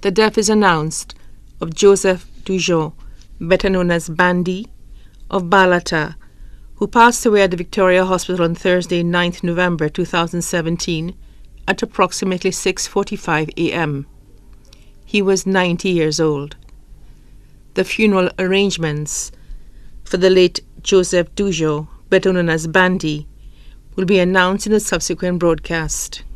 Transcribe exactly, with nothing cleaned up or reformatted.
The death is announced of Joseph Dujon, better known as Bandy, of Balata, who passed away at the Victoria Hospital on Thursday, ninth November two thousand seventeen, at approximately six forty-five a m He was ninety years old. The funeral arrangements for the late Joseph Dujon, better known as Bandy, will be announced in a subsequent broadcast.